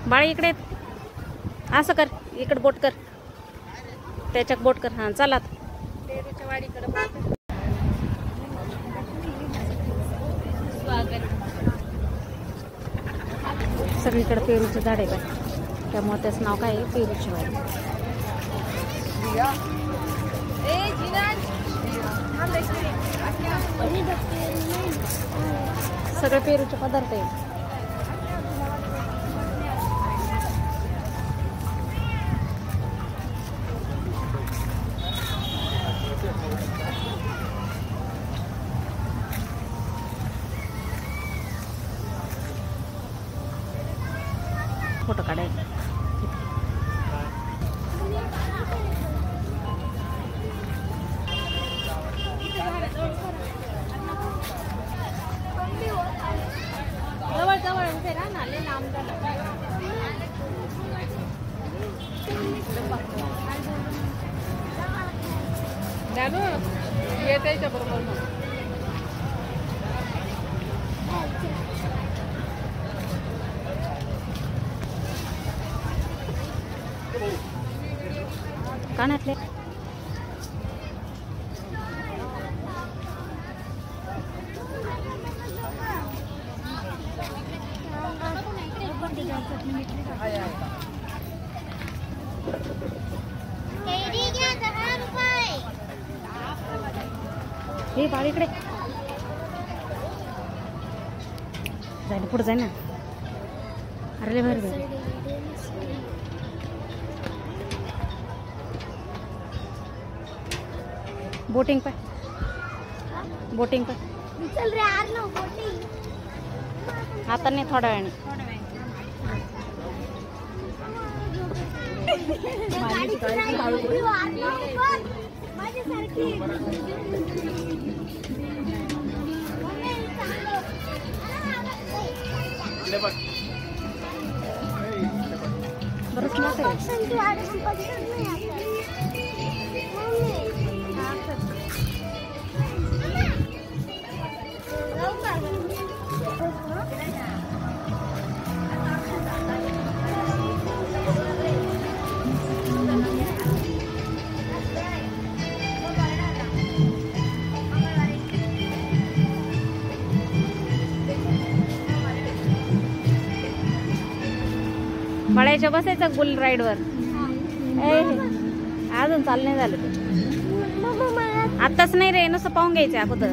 बाळा इकडे असं कर, इकडे बोट कर, त्याच्यात बोट कर. हां चला पेरूच्या वाडीकडे. सगळीकडे पेरूचं झाड आहे बाय, त्यामुळे त्याचं नाव काय आहे, पेरूची वाडी. सगळे पेरूचे पदार्थ आहे. फोटो काढायला जवळ जवळ उभे राहा ना, लय लांब झालं. येते बरोबर. कानातले हे बाळ इकडे जायला, पुढे जाय ना. अरे लय भारी. बोटिंग पर, बोटिंग पर चल रे यार ना. बोटिंग आता नाही, थोड्या वेळाने. बरंच मोठं आहे. मळ्याच्या बसायचं बुल राईड वर. अजून चाल नाही झालं ते. आताच नाही रे, नुसतं पाहून घ्यायचं अगोदर.